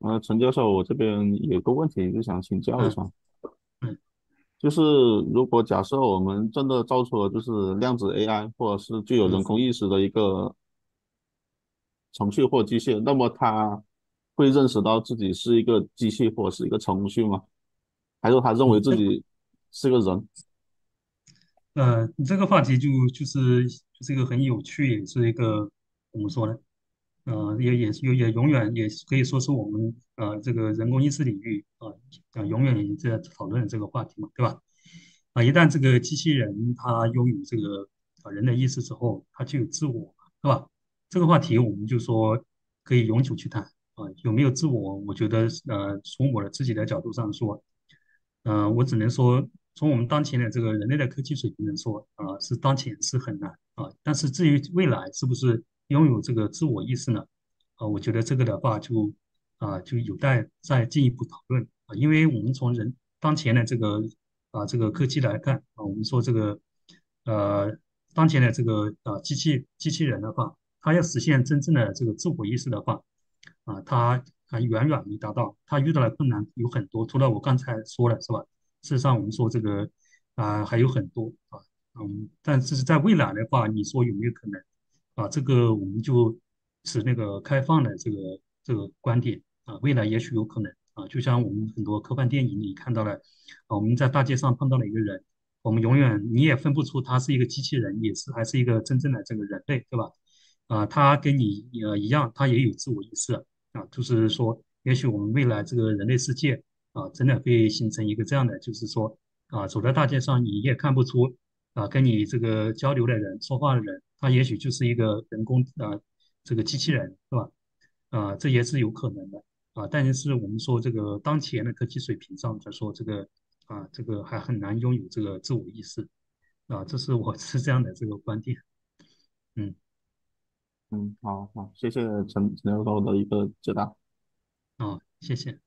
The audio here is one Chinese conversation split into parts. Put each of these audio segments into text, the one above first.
陈教授，我这边有个问题就想请教一嗯下， 嗯就是如果假设我们真的造出了就是量子 AI，或者是具有人嗯工意识的一个程序或机械，那么它会认识到自己是一个机器或者是一个程序吗？还是他认为嗯， 自己是个人？ 你这个话题就是一个很有趣，也是一个怎么说呢？也永远也可以说是我们这个人工意识领域永远也在讨论这个话题嘛，对吧？一旦这个机器人它拥有这个人的意识之后，它就有自我，对吧？这个话题我们就说可以永久去谈有没有自我？我觉得从我的自己的角度上说。我只能说，从我们当前的这个人类的科技水平来说，是当前是很难但是至于未来是不是拥有这个自我意识呢？我觉得这个的话就有待再进一步讨论因为我们从当前的这个科技来看我们说这个呃当前的这个机器人的话，它要实现真正的这个自我意识的话，它还远远没达到，它遇到的困难有很多，除了我刚才说的是吧？事实上，我们说这个还有很多但是在未来的话，你说有没有可能这个我们就持那个开放的这个观点未来也许有可能就像我们很多科幻电影里看到了我们在大街上碰到了一个人，我们永远你也分不出他是一个机器人，也是还是一个真正的这个人类，对吧？他跟你一样，他也有自我意识就是说，也许我们未来这个人类世界真的会形成一个这样的，就是说走在大街上你也看不出跟你这个交流的人、说话的人，他也许就是一个人工这个机器人，是吧？这也是有可能的但是我们说这个当前的科技水平上来说，这个还很难拥有这个自我意识这是我是这样的这个观点，嗯嗯，好好，谢谢陈教授的一个解答。 谢谢。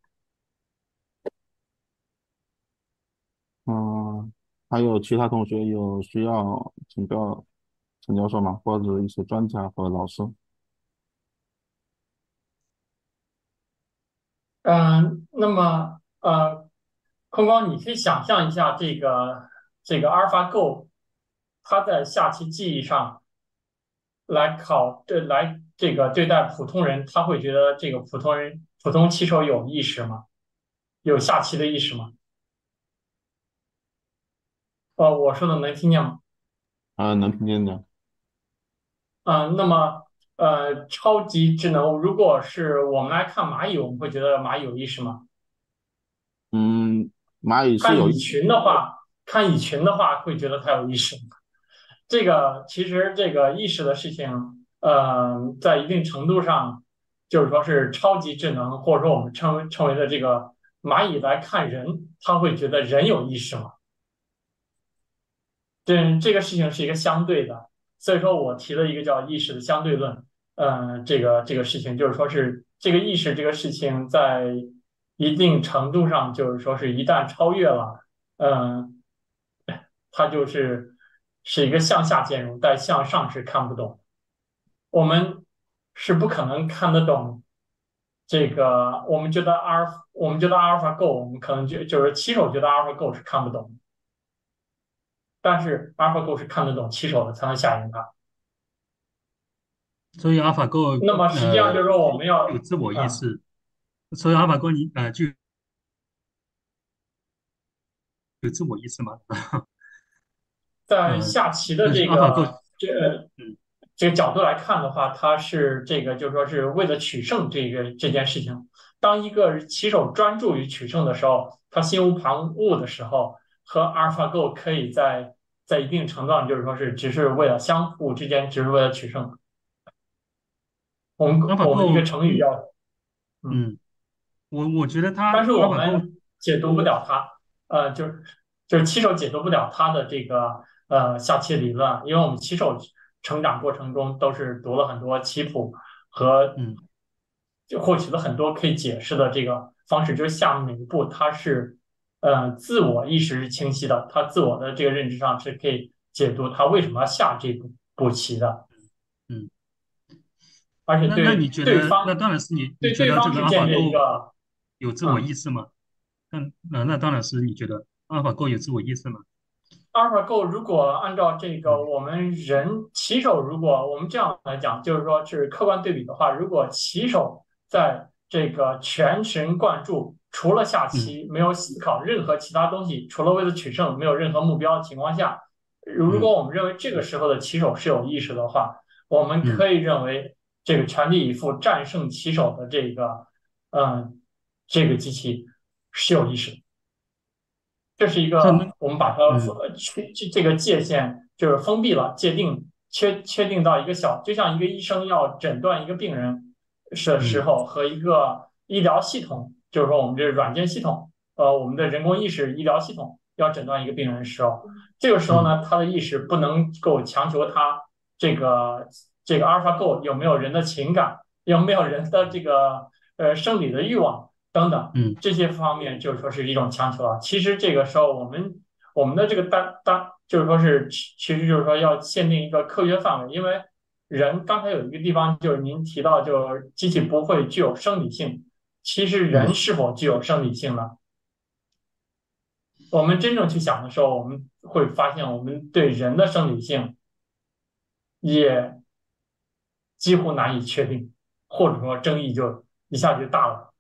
嗯，还有其他同学有需要请教陈教授吗？或者一些专家和老师？ 那么空光，你可以想象一下这个 AlphaGo，它在下棋技艺上来这个对待普通人，他会觉得这个普通棋手有意识吗？有下棋的意识吗？我说的能听见吗？ 能听见的。 那么超级智能，如果是我们来看蚂蚁，我们会觉得蚂蚁有意识吗？ 嗯，蚂蚁是看蚁有意识。 群的话，看蚁群的话，会觉得它有意识吗？这个其实这个意识的事情，在一定程度上，就是说是超级智能，或者说我们称为的这个蚂蚁来看人，他会觉得人有意识吗？这个事情是一个相对的，所以说我提了一个叫意识的相对论。这个事情就是说是这个意识这个事情在一定程度上，就是说是一旦超越了，嗯、它是一个向下兼容，但向上是看不懂。我们是不可能看得懂这个。我们觉得阿尔法 Go，我们可能就是棋手觉得阿尔法 Go 是看不懂的，但是阿尔法 Go 是看得懂棋手的，才能下赢它。 所以 AlphaGo 那么实际上就是说，我们要有自我意啊， 识，所以 AlphaGo 就有自我意识嘛？ 在呃， 下棋的但是 AlphaGo 嗯这个角度来看的话，它是这个就是说是为了取胜这件事情。当一个棋手专注于取胜的时候，他心无旁骛的时候，和 AlphaGo 可以在一定程度上就是说是只是为了相互之间只是为了取胜。我们一个 AlphaGo 成语叫嗯，我觉得它但是我 AlphaGo 们解读不了它，就是棋手解读不了它的这个下棋理论，因为我们棋手成长过程中都是读了很多棋谱和嗯就获取了很多可以解释的这个方式，就是下每一步它是自我意识是清晰的，他自我的这个认知上是可以解读他为什么要下这步棋的。 嗯。 而且那对你觉得，那对方当然是你对对觉得这方是建立个阿尔法狗了一个有自我嗯。 意识吗？那当然是你觉得阿尔法狗有自我意识吗？ AlphaGo 如果按照这个我们人棋手，如果我们这样来讲，就是说是客观对比的话，如果棋手在这个全神贯注，除了下嗯棋没有思考任何其他东西，除了为了取胜没有任何目标的情况下，如果嗯我们认为这个时候的棋手是有意识的话，我们嗯， 可以认为这个全力以赴战胜棋手的嗯这个机器是有意识的。这是一那个我们把它嗯这个界限就是封闭了，确定到一个小，就像一个医生要诊断一个病人的时嗯候，和一个医疗系统，就是说我们这软件系统，我们的人工意识医疗系统要诊断一个病人的时候，这个时候嗯呢，他的意识不能够强求他这个AlphaGo 有没有人的情感，有没有人的这个生理的欲望等等。 嗯这些方面就是说是一种强求啊。其实这个时候我们的这个就是说是其实就是说要限定一个科学范围，因为人刚才有一个地方就是您提到就是机器不会具有生理性，其实人嗯是否具有生理性呢？我们真正去想的时候，我们会发现我们对人的生理性也几乎难以确定，或者说争议就一下就大了。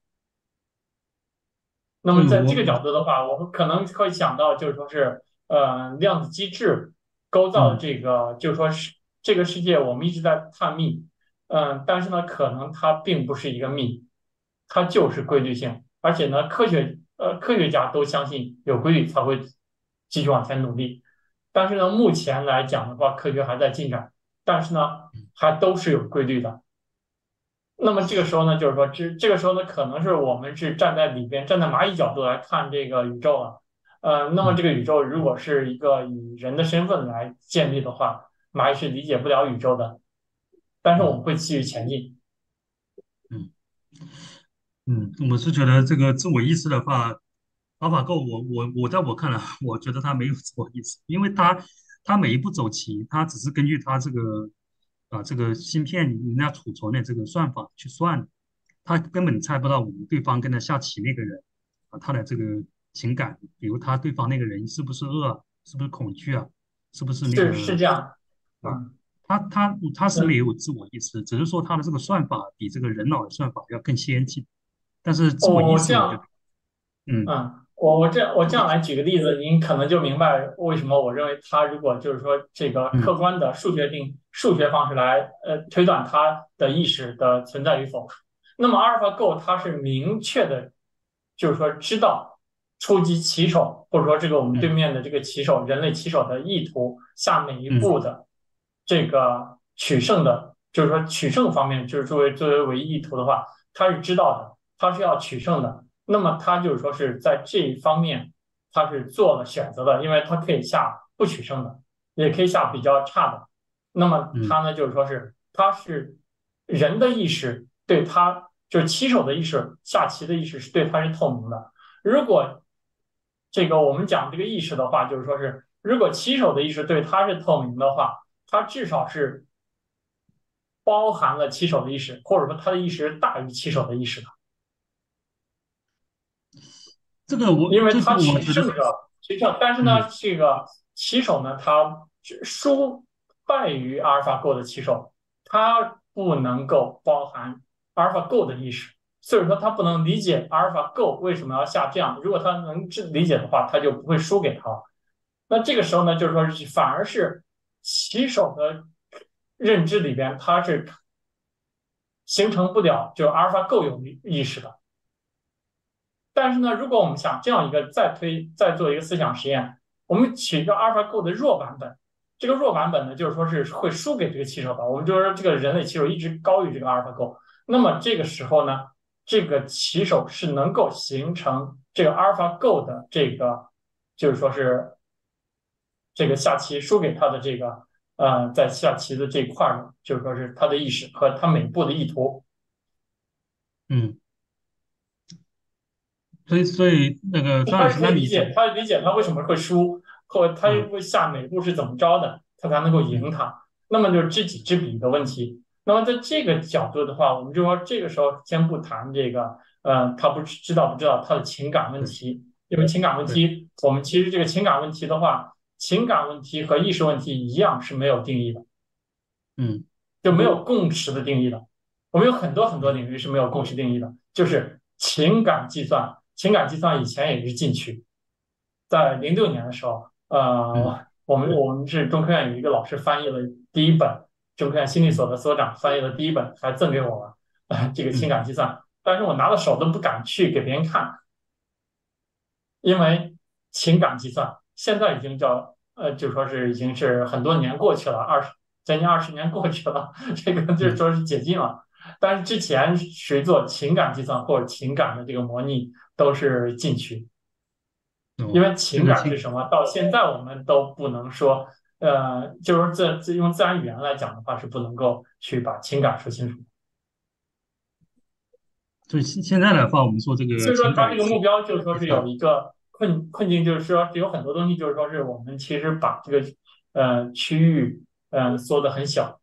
那么在这个这个我角度的话，我们可能会想到，就是说是量子机制构造的嗯这个，就是说是这个世界我们一直在探秘，但是呢，可能它并不是一个秘，它就是规律性，而且呢，科学家都相信有规律才会继续往前努力，但是呢，目前来讲的话，科学还在进展，但是呢，还都是有规律的。那么这个时候呢，就是说，这个时候呢，可能是我们是站在里边，站在蚂蚁角度来看这个宇宙了。那么嗯这个宇宙如果是一个以人的身份来建立的话，蚂蚁是理解不了宇宙的。但是我嗯们会继续前进。 嗯。我是觉得这个自我意识的话，阿尔法狗我在我看来，我觉得它没有自我意识，因为它每一步走棋，它只是根据它这个芯片里面要储存的这个算法去算的，它根本猜不到我们对方跟他下棋那个人他的这个情感，比如他对方那个人是不是恶啊，是不是恐惧啊，是不是那是个这样。 啊， 嗯他是没嗯， 有自我意识，只是说他的这个算法比这个人脑的算法要更先进。但是自我意识，我觉得， 我这样嗯我这样来举个例子，您可能就明白为什么我认为它如果就是说这个嗯客观的数学方式来推断它的意识的存在与否。那么 AlphaGo 它是明确的，就是说知道出击棋手或者说这个我们对嗯面的这个棋手人类棋手的意图下每一嗯步的这个取胜的，就是说取胜方面，就是作为唯一意图的话，他是知道的，他是要取胜的。那么他就是说是在这一方面，他是做了选择的，因为他可以下不取胜的，也可以下比较差的。那么嗯他呢，就是说是他是人的意识对他，就是棋手的意识，下棋的意识是对他是透明的。如果这个我们讲这个意识的话，就是说是如果棋手的意识对他是透明的话，他至少是包含了棋手的意识，或者说他的意识大于棋手的意识的。 这个因为他我觉得， 取胜，但是呢， 嗯这个棋手呢，他败于阿尔法 Go 的棋手，他不能够包含阿尔法 Go 的意识，所以说他不能理解阿尔法 Go 为什么要下这样。如果他能理解的话，他就不会输给他了。那这个时候呢，就是说反而是棋手的认知里边，他是形成不了就阿尔法 Go 有意识的。但是呢，如果我们想这样一个再做一个思想实验，我们取一个 AlphaGo 的弱版本，这个弱版本呢，就是说是会输给这个棋手的。我们就说这个人类棋手一直高于这个 AlphaGo，那么这个时候呢，这个棋手是能够形成这个 AlphaGo 的这个，就是说是这个下棋输给他的这个在下棋的这一块儿，就是说是他的意识和他每步的意图。 嗯，所以那个张老师， 他可以理解， 那你觉得， 他理解他为什么会输，或他嗯会下每步是怎么着的，他才能够赢嗯他。那么就是知己知彼的问题。 那么在这个角度的话，我们就说这个时候先不谈这个，他不知道他的情感问对题，因为情感问对， 题，我们其实这个情感问题的话，情感问题和意识问题一样是没有定义的， 嗯就没有共识的定义的。我们有很多很多嗯领域是没有共识定义的，就是情感计算，情感计算以前也是禁区，在06年的时候， 嗯我们是中科院有一个老师翻译了第一本，中科院心理所的所长翻译了第一本，还赠给我了，这个情嗯感计算，但是我拿到手都不敢去给别人看，因为情感计算现在已经叫就说是已经是很多年过去了，将近20年过去了，这个就嗯说是解禁了。但是之前谁做情感计算或者情感的这个模拟都是禁区，因哦， 为情这个情感是什么，到现在我们都不能说，就是用自然语言来讲的话，是不能够去把情感说清楚。 所以现在的话，我们说这个所以说， 情他这个感计目标就是说是有计算， 一个困境，就是说有很多东西，就是说是我们其实把这个区域缩得很小，